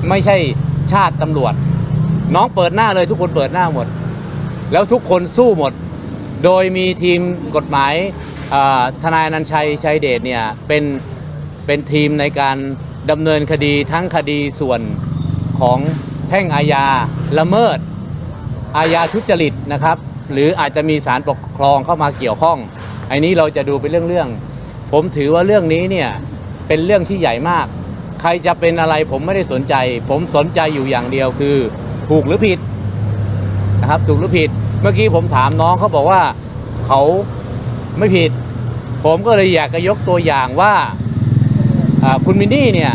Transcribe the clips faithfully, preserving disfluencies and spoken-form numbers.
ไม่ใช่ชาติตำรวจน้องเปิดหน้าเลยทุกคนเปิดหน้าหมดแล้วทุกคนสู้หมดโดยมีทีมกฎหมายทนายอนันต์ชัยชัยเดชเนี่ยเป็นเป็นทีมในการดำเนินคดีทั้งคดีส่วนของแพ่งอาญาละเมิดอาญาทุจริตนะครับหรืออาจจะมีศาลปกครองเข้ามาเกี่ยวข้องอันนี้เราจะดูเป็นเรื่องๆผมถือว่าเรื่องนี้เนี่ยเป็นเรื่องที่ใหญ่มากใครจะเป็นอะไรผมไม่ได้สนใจผมสนใจอยู่อย่างเดียวคือถูกหรือผิดนะครับถูกหรือผิดเมื่อกี้ผมถามน้องเขาบอกว่าเขาไม่ผิดผมก็เลยอยากจะยกตัวอย่างว่าคุณมินนี่เนี่ย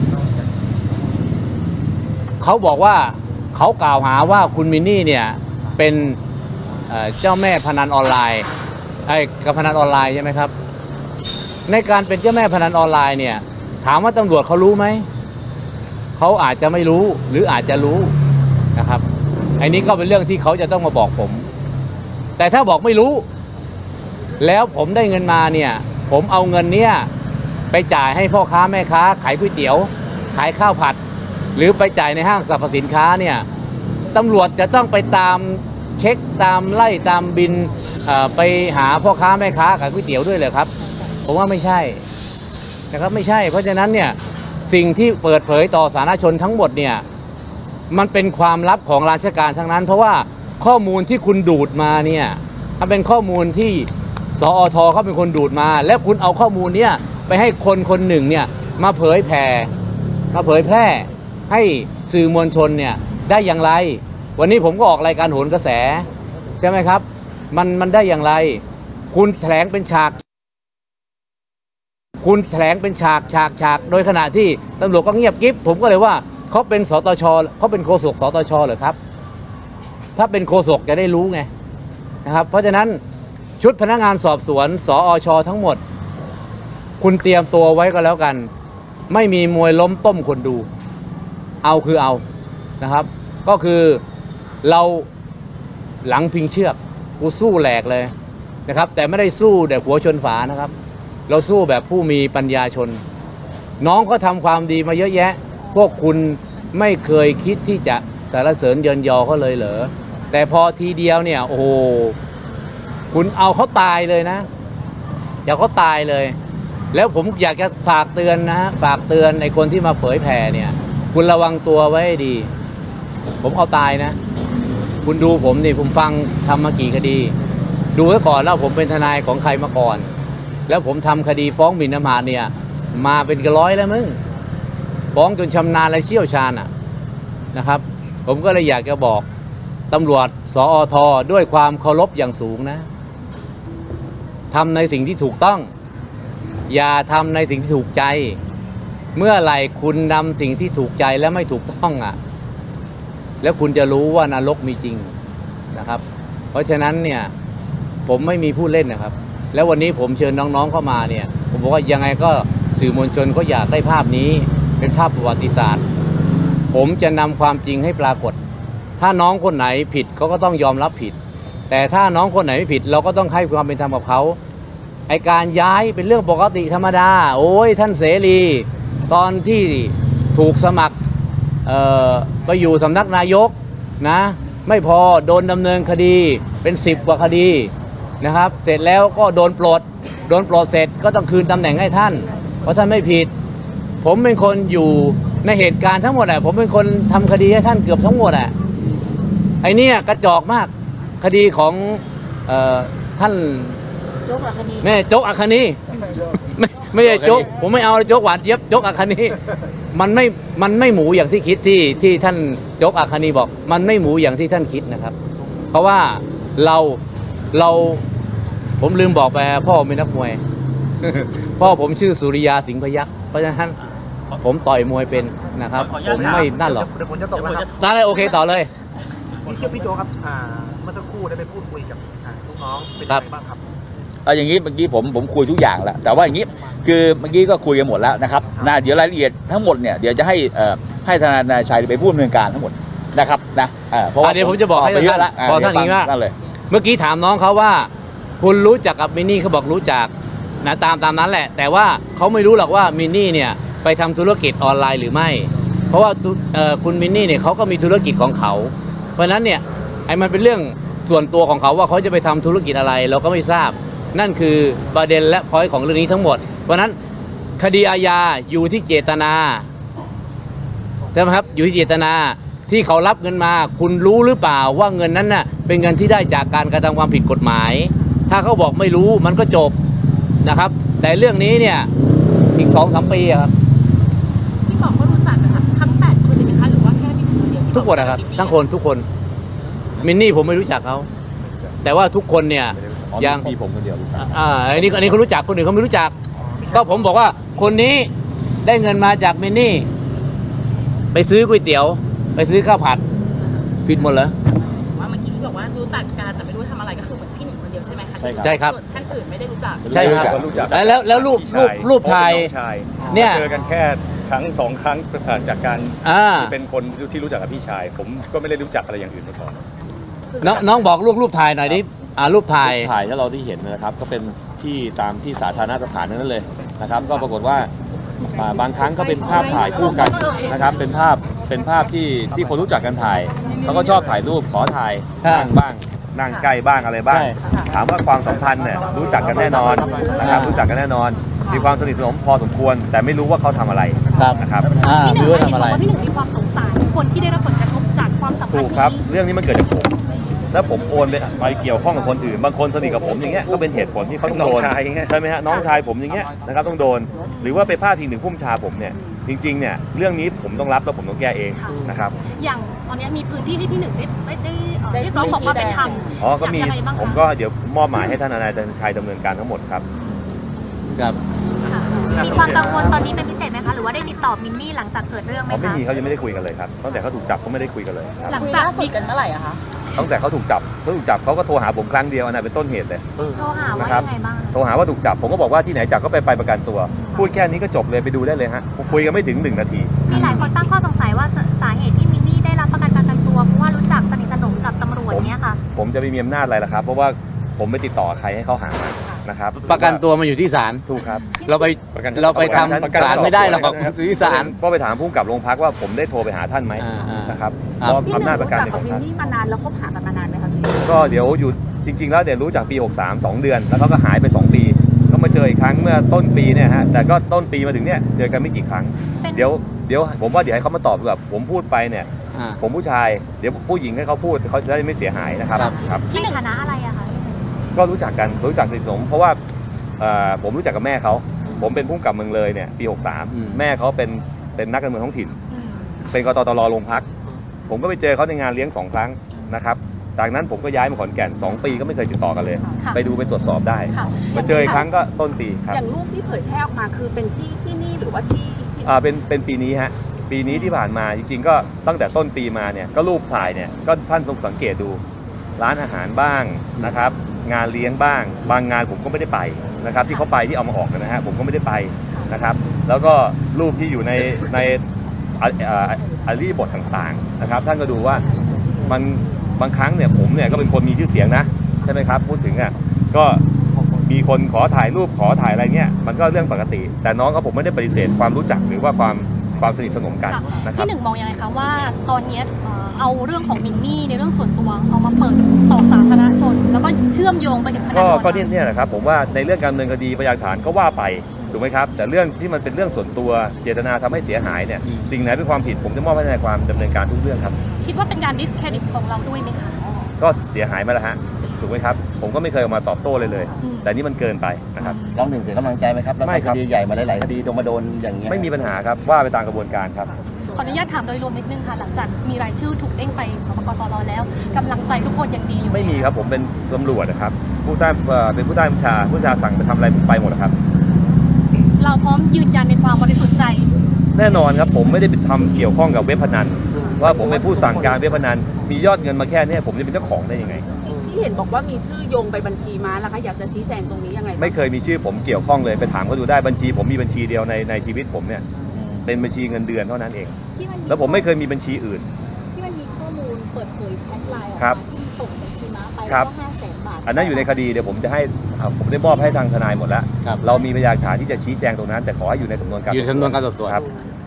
เขาบอกว่าเขากล่าวหาว่าคุณมินนี่เนี่ยเป็นเจ้าแม่พนันออนไลน์ไอ้กับพนันออนไลน์ใช่ไหมครับในการเป็นเจ้าแม่พนันออนไลน์เนี่ยถามว่าตำรวจเขารู้ไหมเขาอาจจะไม่รู้หรืออาจจะรู้นะครับอันนี้ก็เป็นเรื่องที่เขาจะต้องมาบอกผมแต่ถ้าบอกไม่รู้แล้วผมได้เงินมาเนี่ยผมเอาเงินเนี้ยไปจ่ายให้พ่อค้าแม่ค้าขายก๋วยเตี๋ยวขายข้าวผัดหรือไปจ่ายในห้างสรรพสินค้าเนี่ยตำรวจจะต้องไปตามเช็คตามไล่ตามบินไปหาพ่อค้าแม่ค้าขายก๋วยเตี๋ยวด้วยเลยครับผมว่าไม่ใช่นะครับไม่ใช่เพราะฉะนั้นเนี่ยสิ่งที่เปิดเผยต่อสาธารณชนทั้งหมดเนี่ยมันเป็นความลับของราชการทั้งนั้นเพราะว่าข้อมูลที่คุณดูดมาเนี่ยมันเป็นข้อมูลที่สอทเขาเป็นคนดูดมาแล้วคุณเอาข้อมูลเนี่ยไปให้คนคนหนึ่งเนี่ยมาเผยแผ่มาเผยแพร่ให้สื่อมวลชนเนี่ยได้อย่างไรวันนี้ผมก็ออกรายการโหนกระแสใช่ไหมครับมันมันได้อย่างไรคุณแถลงเป็นฉากคุณแถลงเป็นฉากฉากฉากโดยขณะที่ตำรวจก็เงียบกิ๊บผมก็เลยว่าเขาเป็นสตชเขาเป็นโฆษกสตชเหรอครับถ้าเป็นโฆษกจะได้รู้ไงนะครับเพราะฉะนั้นชุดพนักงานสอบสวนสอชทั้งหมดคุณเตรียมตัวไว้ก็แล้วกันไม่มีมวยล้มต้มคนดูเอาคือเอานะครับก็คือเราหลังพิงเชือกกูสู้แหลกเลยนะครับแต่ไม่ได้สู้แต่หัวชนฝานะครับเราสู้แบบผู้มีปัญญาชนน้องก็ทำความดีมาเยอะแยะพวกคุณไม่เคยคิดที่จะสรรเสริญเยินยอเขาเลยเหรอแต่พอทีเดียวเนี่ยโอ้โหคุณเอาเขาตายเลยนะอย่าเขาตายเลยแล้วผมอยากจะฝากเตือนนะฝากเตือนในคนที่มาเผยแผ่เนี่ยคุณระวังตัวไว้ให้ดีผมเอาตายนะคุณดูผมนี่ผมฟังทำมากี่คดีดูไว้ก่อนแล้วผมเป็นทนายของใครมาก่อนแล้วผมทำคดีฟ้องหมิ่นประมาทเนี่ยมาเป็นกระร้อยแล้วมึงฟ้องจนชำนาญและเชี่ยวชาญอ่ะนะครับผมก็เลยอยากจะบอกตำรวจสอทด้วยความเคารพอย่างสูงนะทำในสิ่งที่ถูกต้องอย่าทำในสิ่งที่ถูกใจเมื่อไหร่คุณนำสิ่งที่ถูกใจและไม่ถูกต้องอ่ะแล้วคุณจะรู้ว่านรกมีจริงนะครับเพราะฉะนั้นเนี่ยผมไม่มีผู้เล่นนะครับแล้ววันนี้ผมเชิญน้องๆเข้ามาเนี่ยผมบอกว่ายังไงก็สื่อมวลชนก็อยากได้ภาพนี้เป็นภาพประวัติศาสตร์ผมจะนำความจริงให้ปรากฏถ้าน้องคนไหนผิดเขาก็ต้องยอมรับผิดแต่ถ้าน้องคนไหนไม่ผิดเราก็ต้องให้ความเป็นธรรมกับเขาไอการย้ายเป็นเรื่องปกติธรรมดาโอ้ยท่านเสรีตอนที่ถูกสมัครไปอยู่สำนักนายกนะไม่พอโดนดำเนินคดีเป็นสิบกว่าคดีนะครับเสร็จแล้วก็โดนปลดโดนปลดเสร็จก็ต้องคืนตำแหน่งให้ท่านเพราะท่านไม่ผิดผมเป็นคนอยู่ในเหตุการณ์ทั้งหมดอ่ะผมเป็นคนทำคดีให้ท่านเกือบทั้งหมดอ่ะไอ้นี่กระจอกมากคดีของเอ่อท่านโจ๊กอัคนีแม่โจ๊กอัคนีไม่ไม่ใช่โจ๊กผมไม่เอาโจ๊กหวานเจี๊ยบโจ๊กอัคนีมันไม่มันไม่หมูอย่างที่คิดที่ที่ท่านโจ๊กอัคนีบอกมันไม่หมูอย่างที่ท่านคิดนะครับเพราะว่าเราเราผมลืมบอกไปพ่อเป็นนักมวยพ่อผมชื่อสุริยาสิงห์พยัคฆ์เพราะฉะนั้นผมต่อยมวยเป็นนะครับผมไม่นั่นหรอกเดี๋ยวฝนจะตกแล้วครับได้เลยโอเคต่อเลยพี่โจครับเมื่อสักครู่ได้ไปพูดคุยกับลูกน้องเป็นยังไงบ้างครับเอาอย่างนี้เมื่อกี้ผมผมคุยทุกอย่างแล้วแต่ว่าอย่างนี้คือเมื่อกี้ก็คุยกันหมดแล้วนะครับนะเดี๋ยวรายละเอียดทั้งหมดเนี่ยเดี๋ยวจะให้ให้ทนายชัยไปพูดดำเนินการทั้งหมดนะครับนะเพราะว่าเดี๋ยวผมจะบอกให้เยอะละพอท่านอย่างนี้ว่าเมื่อกี้ถามน้องเขาว่าคุณรู้จักกับมินนี่เขาบอกรู้จักนะตามตามนั้นแหละแต่ว่าเขาไม่รู้หรอกว่ามินนี่เนี่ยไปทำธุรกิจออนไลน์หรือไม่เพราะว่าตุเอ่อคุณมินนี่เนี่ยเขาก็มีธุรกิจของเขา เพราะฉะนั้นเนี่ยไอ้มันเป็นเรื่องส่วนตัวของเขาว่าเขาจะไปทำธุรกิจอะไรเราก็ไม่ทราบ นั่นคือประเด็นและพอยต์ของเรื่องนี้ทั้งหมดเพราะฉะนั้นคดีอาญาอยู่ที่เจตนาใช่ไหมครับอยู่ที่เจตนาที่เขารับเงินมาคุณรู้หรือเปล่าว่าเงินนั้นน่ะเป็นเงินที่ได้จากการกระทำความผิดกฎหมาย ถ้าเขาบอกไม่รู้มันก็จบนะครับแต่เรื่องนี้เนี่ยอีกสองสามปีอะครับที่บอกว่ารู้จักนะคะทั้งแปดคนเลยไหมคะหรือว่าแค่มีคนเดียวที่ทุกคนนะครับทั้งคนทุกคนมินนี่ผมไม่รู้จักเขาแต่ว่าทุกคนเนี่ยยังมีผมคนเดียวรู้จักอ่าอันนี้อันนี้เขารู้จักคนอื่นเขาไม่รู้จัก ก็ผมบอกว่าคนนี้ได้เงินมาจากมินนี่ไปซื้อก๋วยเตี๋ยวไปซื้อข้าวผัดผิดหมดเหรอว่าเมื่อกี้ที่บอกว่ารู้จักกันแต่ไม่รู้ทำอะไรก็คือเหมือนพี่หนึ่งคนเดียวใช่ไหมคะใช่ครับส่วนท่านอื่นไม่ได้รู้จักใช่ครับรู้จักแล้วแล้วรูปรูปรูปถ่ายน้องชายเนี่ยเจอกันแค่ครั้งสองครั้งจากการอ่าที่เป็นคนที่รู้จักกับพี่ชาย ผมก็ไม่ได้รู้จักอะไรอย่างอื่นมาก่อนน้องน้องบอกรูปรูปถ่ายหน่อยดิอ่ารูปถ่ายถ่ายที่เราที่เห็นนะครับก็เป็นที่ตามที่สาธารณสถานนั่นเลยนะครับก็ปรากฏว่าอ่าบางครั้งก็เป็นภาพถ่ายคู่กันนะครับเป็นภาพเป็นภาพที่ที่คนรู้จักกันถ่ายเขาก็ชอบถ่ายรูปขอถ่ายครับนั่งบ้างนั่งใกล้บ้างอะไรบ้างใช่ถามว่าความสัมพันธ์เนี่ยรู้จักกันแน่นอนนะครับรู้จักกันแน่นอน มีความสนิทสนมพอสมควร แต่ไม่รู้ว่าเขาทำอะไรครับนะครับอ่าพี่หนึ่ไม่งรู้ว่าทำอะไรว่าพี่หนึ่งมีความสงสารคนที่ได้รับผลกระทบจากความสัมพันถูธ์กนี้ครับเรื่องนี้มันเกิดจากผม แล้วผมโอนไปไปเกี่ยวข้องกับคนอื่น บางคนสนิทกับผมอย่างเงี้ยก็เป็นเหตุผลที่เขาต้องโดนน้องชายไงใช่ไหมฮะน้องชายผมอย่างเงี้ยนะครับต้องโดน หรือว่าไปพาดพิงถึงผู้บัญชาผมเนี่ยจริงๆเนี่ยเรื่องนี้ผมต้องรับแล้วผมต้องแก้เองนะครับอย่างตอนนี้มีพื้นที่ที่พี่หนึ่งได้ได้ได้เอ่อเรียกร้องขอความเป็นธรรมอ๋อก็มียังไงบ้างคะผมก็เดี๋ยวมอบหมายให้ท่านทนายชัยดำเนินการทั้งหมดครับครับมีความกังวลตอนนี้เป็นพิเศษไหมคะ หรือว่าได้ติดต่อมินนี่หลังจากเกิดเรื่องไหมอ๋อไม่คะมีเขายังไม่ได้คุยกันเลยครับตั้งแต่เขาถูกจับเขาไม่ได้คุยกันเลยครับหลังจากคุยกันเมื่อไหร่อะคะตั้งแต่เขาถูกจับเขาถูกจับเขาก็โทรหาผมครั้งเดียวอันนั้นเป็นต้นเหตุเลยโทรหาว่านะครับยังไงบ้างโทรหาว่าถูกจับผมก็บอกว่าที่ไหนจับก็ไปไปประกันตัว พูดแค่นี้ก็จบเลยไปดูได้เลยฮะคุยกันไม่ถึงหนึ่งนาทีมีหลายคนตั้งข้อสงสัยว่าสสาเหตุที่มินนี่ได้รับประกันประกันตัวเพราะว่ารู้จักสนิทสนมกับตำรวจเนี่ยค่ะผมจะไม่มีอำนาจอะไรละครับ เพราะว่าผมไม่ติดต่อใครให้เขาหามานะครับประกันตัวมาอยู่ที่ศาลถูกครับเราไปประกันเราไปทประกันำศาลไม่ได้หรอกประกันอยู่ที่ศาลก็ไปถามผู้กำกับโรงพักว่าผมได้โทรไปหาท่านไหมอ่าอ่านนะครับครับเพราะอำนาจประกันเป็นของท่านมานานแล้วคบหากันมานานไหมคะพี่ก็เดี๋ยวอยู่จริง ๆ แล้วเดี๋ยวรู้จากปีหกสาม สองเดือน แล้วเขาก็หายไปสองปีก็มาเจออีกครั้งเมื่อต้นปีเนี่ยฮะแต่ก็ต้นปีมาถึงเนี่ยเจอกันไม่กี่ครั้งเป็นเดี๋ยวเดี๋ยวผมว่าเดี๋ยวให้เขามาตอบดีกว่าผมพูดไปเนี่ยอ่าผมผู้ชายเดี๋ยวผู้หญิงให้เขาพูดเขาจะได้ไม่เสียหายนะครับครับครับในฐานะอะไรอะคะก็รู้จักกันรู้จักสนิทสนมเพราะว่าเอ่อผมรู้จักกับแม่เขาผมเป็นผู้กำกับเมืองเลยเนี่ยปีหกสามอืมแม่เขาเป็นเป็นนักการเมืองท้องถิ่น เป็นกตตรโรงพัก ผมก็ไปเจอเขาในงานเลี้ยงสองครั้งนะครับจากนั้นผมก็ย้ายมาขอนแก่นสองปีก็ไม่เคยติดต่อกันเลยค่ะไปดูไปตรวจสอบได้ค่ะมาเจออีกครั้งก็ต้นปีครับอย่างรูปที่เผยแพร่ออกมาคือเป็นที่ที่นี่หรือว่าที่ที่อ่าเป็นเป็นปีนี้ฮะปีนี้ที่ผ่านมาจริงๆก็ตั้งแต่ต้นปีมาเนี่ยก็รูปถ่ายเนี่ยก็ท่านทรงสังเกตดูร้านอาหารบ้างนะครับงานเลี้ยงบ้าง บางงานผมก็ไม่ได้ไปนะครับที่เขาไปที่เอามาออกกันนะฮะผมก็ไม่ได้ไปนะครับแล้วก็รูปที่อยู่ในในอ่าอ่าอารีบทต่างๆนะครับท่านก็ดูว่ามันบางครั้งเนี่ยผมเนี่ยก็เป็นคนมีชื่อเสียงนะใช่ไหมครับพูดถึงอ่ะก็มีคนขอถ่ายรูปขอถ่ายอะไรเงี้ยมันก็เรื่องปกติ แต่น้องกับผมไม่ได้ปฏิเสธความรู้จักหรือว่าความความสนิทสนมกันนะครับพี่หนึ่งมองยังไงคะว่าตอนนี้เอ่อเอาเรื่องของมินนี่ในเรื่องส่วนตัวเอามาเปิดต่อสาธารณชน แล้วก็เชื่อมโยงไปถึงพนักก็งานก็เนี่ยเนี่ยแหละครับผมว่าในเรื่องการดำเนินคดีพยานหลักฐานก็ว่าไปถูกไหมครับแต่เรื่องที่มันเป็นเรื่องส่วนตัวเจตนาทำให้เสียหายเนี่ยสิ่งไหนเป็นความผิดผมจะมอบให้ทนายความดำเนินการทุกเรื่องครับคิดว่าเป็นการดิสเครดิตของเราด้วยไหมคะก็เสียหายมาแล้วฮะถูกไหมครับผมก็ไม่เคยออกมาตอบโต้เลยเลยอืมแต่นี่มันเกินไปนะครับร้องหนึ่งเสียกำลังใจไหมครับแล้วไม่ครับคดีใหญ่มาหลาย ๆ คดีโดนมาโดนอย่างเงี้ยไม่มีปัญหาครับว่าไปตามกระบวนการครับขออนุญาตถามโดยรวมนิดนึงค่ะ หลังจากมีรายชื่อถูกเด้งไปสปกตรแล้วกำลังใจทุกคนยังดีอยู่หไม่มีครับผมเป็นตำรวจนะครับผู้ใต้เอ่อเป็นผู้ใต้บัญชาผู้บัญชาสั่งไปทำอะไรผมไปหมดนะครับเราพร้อมยืนยันในความบริสุทธิ์ใจแน่นอนครับผมไม่ได้ไปทำเกี่ยวข้องกับเว็บพนันว่าผมเป็นผู้สั่งการเว็บพนันมียอดเงินมาแค่เนี้ผมจะเป็นเจ้าของได้ยังไงที่เห็นบอกว่ามีชื่อโยงไปบัญชีม้าแล้วคะอยากจะชี้แจงตรงนี้ยังไงบ้างไม่เคยมีชื่อผมเกี่ยวข้องเลยไปถามเขาดูได้บัญชี ผมมีบัญชีเดียวในในชีวิตผมเนี่ยเป็นบัญชีเงินเดือนเท่านั้นเองที่มันแล้วผมไม่เคยมีบัญชีอื่นที่มันมีข้อมูลเปิดเผยแชทไลน์ออกครัมาบที่ส่งบัญชีม้าไปครัแล้บวก็ห้าแสนบาทอันนั้นอยู่ในคดีเดี๋ยวผมจะให้อ่าผมได้มอบให้ทางทนายหมดแล้วครับเรามีพยานหลักฐานที่จะชี้แจงตรงนั้น แต่ขอให้อยู่ในสำนวนการอยู่ในสำนวนการสอบสวนครับ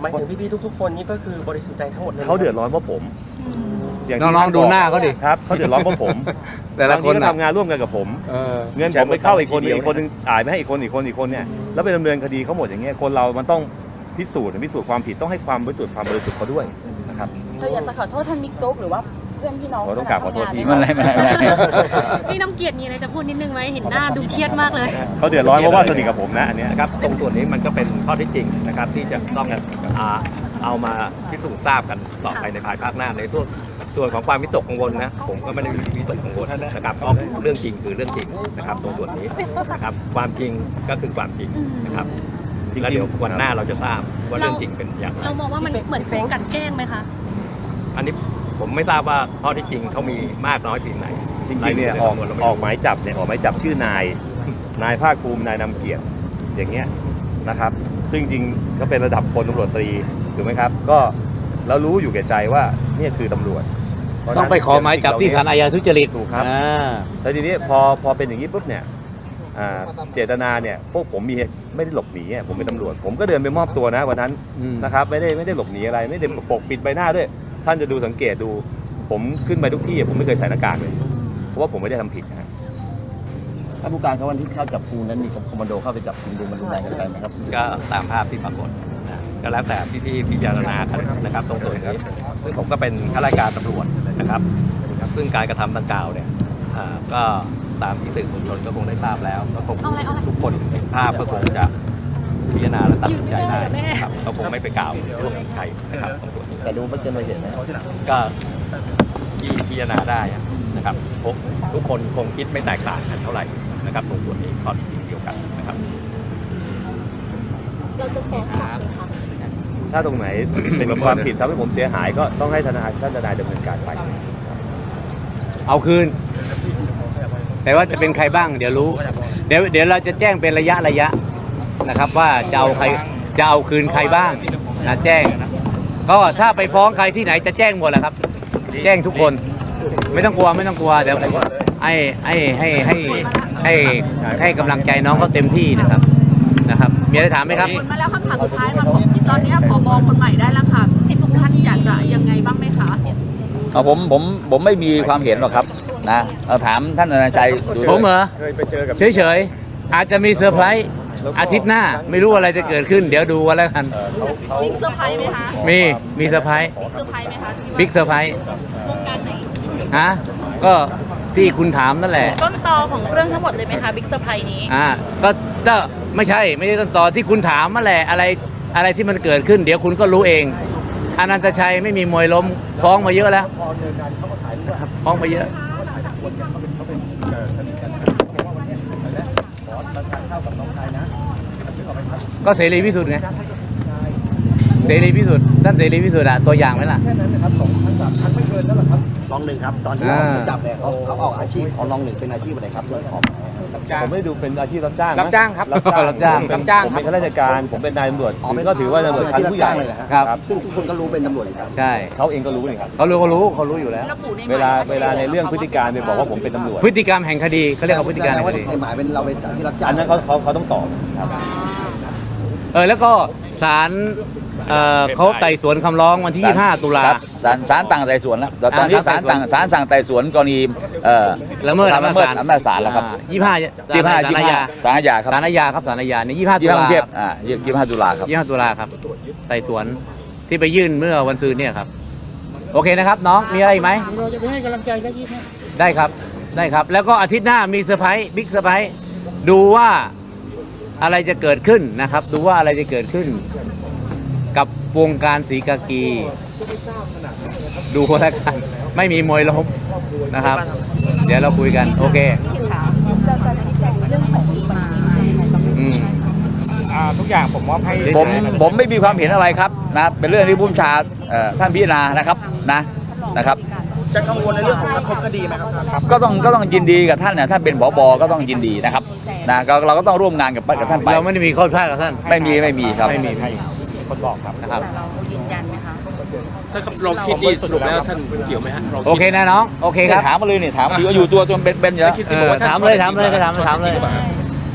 หมายถึงพี่ๆทุกๆคนนี่ก็คือบริสุทธิ์ใจทั้งหมดเลยเขาเดือดร้อนเพราะผมอย่างที่น้องๆดูหน้าเขาดิครับเขาเดือดร้อนเพราะผมแต่ละคนบางทีก็ทำงานร่วมกันกับผมเงินผมไปเข้าอีกคนนึงอีกคนนึงจ่ายไม่ให้อีกคนอีกคนอีกคนเนี่ยแล้วไปดำเนินคดีเขาหมดอย่างเงี้ยคนเรามันต้องพิสูจน์พิสูจน์ความผิดต้องให้ความบริสุทธิ์ความบริสุทธิ์เขาด้วยนะครับเธออยากจะขอโทษท่านบิ๊กโจ๊กหรือว่าเพื่อนพี่น้องขอต้องกราบขอโทษพี่ไม่เป็นไรไม่เป็นไรไม่เป็นไรพี่น้ำเกียรติมีอะไรจะพูดนิดนึงไหมเห็นหน้าดูเครียดมากเลยเขาเดือดร้อนเพราะว่าสนิทกับผมนะอันเนี้ยนะครับตรงส่วนนี้มันก็เป็นข้อเท็จจริงนะครับที่จะต้องอ่าเอามาพิสูจน์ทราบกันต่อไปในภายภาคหน้าในส่วนส่วนของความวิตกกังวลนะผมก็ไม่ได้วิตกกังวลนะครับเพราะเรื่องจริงคือเรื่องจริงนะครับตรงส่วนนี้นะครับความจริงก็คือความจริงนะครับแล้วเดี๋ยววันหน้าเราจะทราบว่าเรื่องจริงเป็นอย่างไรเรามองว่ามันเหมือนเป็นการแกล้งไหมคะอันนี้ผมไม่ทราบว่าข้อที่จริงเขามีมากน้อยเพียงไหนจริงๆเนี่ยออกออกหมายจับเนี่ยออกหมายจับชื่อนายนายภาคภูมินายนำเกียรติอย่างเงี้ยนะครับซึ่งจริงๆก็เป็นระดับพลตำรวจตรีถูกไหมครับก็เรารู้อยู่แก่ใจว่านี่คือตำรวจต้องไปขอหมายจับที่ศาลอาญาทุจริตถูกครับแล้วทีนี้พอพอเป็นอย่างนี้ปุ๊บเนี่ยเจตนาเนี่ยพวกผมมีไม่ได้หลบหนีผมเป็นตำรวจผมก็เดินไปมอบตัวนะวันนั้นนะครับไม่ได้ไม่ได้หลบหนีอะไรไม่ได้ปกปิดใบหน้าด้วยท่านจะดูสังเกตดูผมขึ้นไปทุกที่ผมไม่เคยใส่หน้ากากเลยเพราะว่าผมไม่ได้ทำผิดนะท่านผู้การครับวันที่เข้าจับกุมนั้นมีคอมมานโดเข้าไปจับกุมดูมันรุนแรงกันไปไหมครับก็ตามภาพที่ปรากฏนะก็แล้วแต่พี่ที่พิจารณากันนะครับตรงส่วนนี้ซึ่งผมก็เป็นข้าราชการตำรวจนะครับซึ่งการกระทำดังกล่าวเนี่ยก็ตามที่สื่อมวลชนก็คงได้ทราบแล้วก็คงทุกคนเห็นภาพก็คงจะพิจารณาและตัดสินใจได้ครับก็คงไม่ไปกล่าวร่วมใครนะครับตรงส่วนนี้แต่ดูไม่เกินไปเห็นไหมก็พิจารณาได้นะครับทุกคนคงคิดไม่แตกต่างกันเท่าไหร่นะครับตรงส่วนนี้ข้อที่เดียวกันนะครับเราจะฟ้องกลับไหมคะถ้าตรงไหน เป็นความผิดทำให้ผมเสียหายก็ต้องให้ทนายท่านทนายดำเนินการไปเอาคืนแต่ว่าจะเป็นใครบ้างเดี๋ยวรู้เดี๋ยวเดี๋ยวเราจะแจ้งเป็นระยะระยะนะครับว่าจะเอาใครจะเอาคืนใครบ้างนะแจ้งก็ถ้าไปฟ้องใครที่ไหนจะแจ้งหมดแหละครับแจ้งทุกคนไม่ต้องกลัวไม่ต้องกลัวเดี๋ยวให้ให้ให้ให้ให้ให้กำลังใจน้องเขาเต็มที่นะครับนะครับมีอะไรถามไหมครับมาแล้วคำถามสุดท้ายค่ะตอนนี้ผบ.คนใหม่ได้แล้วค่ะท่านอยากจะยังไงบ้างไหมคะเอาผมผมผมไม่มีความเห็นหรอกครับนะเราถามท่านธนาชัยดูผมเหรอเฉยๆอาจจะมีเซอร์ไพรส์อาทิตย์หน้าไม่รู้อะไรจะเกิดขึ้นเดี๋ยวดูกันแล้วกันบิ๊กเซอร์ไพรส์ไหมคะมีมีเซอร์ไพรส์บิ๊กเซอร์ไพรส์ไหมคะบิ๊กเซอร์ไพรส์วงการไหนฮะก็ที่คุณถามนั่นแหละต้นตอของเรื่องทั้งหมดเลยไหมคะบิ๊กเซอร์ไพรส์นี้อ่าก็ก็ไม่ใช่ไม่ใช่ต้นตอที่คุณถามนั่นแหละอะไรอะไรที่มันเกิดขึ้นเดี๋ยวคุณก็รู้เองอนันตชัยไม่มีมวยล้มฟ้องมาเยอะแล้วฟ้องมาเยอะก็เสรีพิสุทธิ์ไงเสรีพิสุทธิ์ท่านเสรีพิสุทธิ์อะตัวอย่างไหมล่ะรองหนึ่งครับตอนที่เขาจับเนี่ยเขาเขาออกอาชีพของรองหนึ่งเป็นอาชีพอะไรครับเรื่องของผมไม่ดูเป็นอาชีพรับจ้างรับจ้างครับรับจ้างรับจ้างรับจ้างผมเป็นข้าราชการผมเป็นนายตำรวจก็ถือว่าตำรวจชั้นผู้ใหญ่เลยครับซึ่งทุกคนก็รู้เป็นตำรวจอยู่แล้วใช่เขาเองก็รู้นี่ครับเขารู้เขารู้เขารู้อยู่แล้วเวลาเวลาในเรื่องพฤติการเนี่ยบอกว่าผมเป็นตำรวจพฤติกรรมแห่งคดีเขาเรียกว่าพฤติกรรมแห่งคดีในหมายเป็นเราเป็นที่รับจ้างอันนั้นเขาเขาเขาต้องตอบครับเออแล้วก็ศาลเขาไต่สวนคำร้องวันที่ยี่สิบห้าตุลาศาลศาลต่างไต่สวนแล้วตอนนี้ศาลต่างศาลสั่งไต่สวนกรณีละเมิดอำนาจศาลแล้วครับยี่สิบห้ายี่สิบห้าศาลอาญาศาลอาญาครับศาลอาญาครับศาลอาญาในยี่สิบห้าตุลาอ่ายี่สิบห้าตุลาครับยี่สิบห้าตุลาครับไต่สวนที่ไปยื่นเมื่อวันซืนเนี่ยครับโอเคนะครับน้องมีอะไรไหมเราจะไปให้กำลังใจได้ยี่สิบได้ครับได้ครับแล้วก็อาทิตย์หน้ามีเซอร์ไพรส์บิ๊กเซอร์ไพรส์ดูว่าอะไรจะเกิดขึ้นนะครับดูว่าอะไรจะเกิดขึ้นกับวงการศรีกากีดูแล้วกันไม่มีมวยล้มนะครับเดี๋ยวเราคุยกันโอเคจะจะชี้แจงเรื่องของมาอืมทุกอย่างผมมอบให้ผมผมไม่มีความเห็นอะไรครับนะเป็นเรื่องที่ผู้บัญชาท่านพิจารณานะครับนะนะครับจะกังวลในเรื่องของการคบคดีไหมครับก็ต้องก็ต้องยินดีกับท่านเนี่ยท่านเป็นผบ.ก็ต้องยินดีนะครับนะเราก็ต้องร่วมงานกับกับท่านไปเราไม่ได้มีข้อพิพาทกับท่านไม่มีไม่มีครับไม่มีคนบอกครับนะครับเรายืนยันไหมคะถ้าเราคิดดีสรุปแล้วท่านเกี่ยวไหมฮะโอเคนะน้องโอเคครับถามมาเลยเนี่ยถามอยู่อยู่ตัวจนเป็นเป็นเยอะถามเลยถามเลยถามเลยถามเลย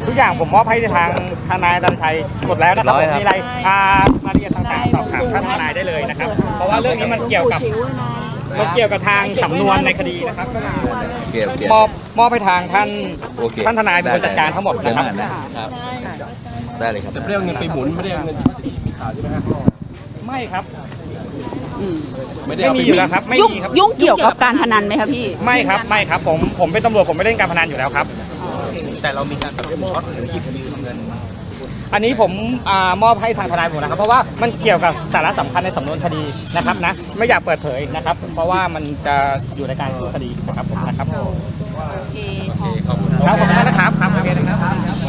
ทุกอย่างผมมอบให้ทางทนายอนันต์ชัยหมดแล้วนะครับผมมีอะไรอ่ามารายละเอียดต่างๆสอบถามท่านทนายได้เลยนะครับเพราะว่าเรื่องนี้มันเกี่ยวกับมันเกี่ยวกับทางสำนวนในคดีนะครับมอบมอบให้ทางท่านท่านทนายเป็นคนจัดการทั้งหมดนะครับได้เลยครับแต่เรื่องเงินไปหมุนไม่ได้เอาเงินมีข่าวใช่ไหมครับไม่ครับไม่ได้ไม่เอาไปมีอยู่แล้วครับไม่มีครับยุ่งเกี่ยวกับการพนันไหมคะพี่ไม่ครับไม่ครับผมผมเป็นตำรวจผมไม่เล่นการพนันอยู่แล้วครับแต่เรามีการแบบช็อตหรือหยิบเงินอันนี้ผมอามอบให้ทางทนายผมนะครับเพราะว่ามันเกี่ยวกับสาระสำคัญในสำนวนคดีนะครับนะไม่อยากเปิดเผยนะครับ เพราะว่ามันจะอยู่ในการสู้คดีนะครับผมนะครับโอเคครับขอบคุณมากนะครับครับโอเคนะครับ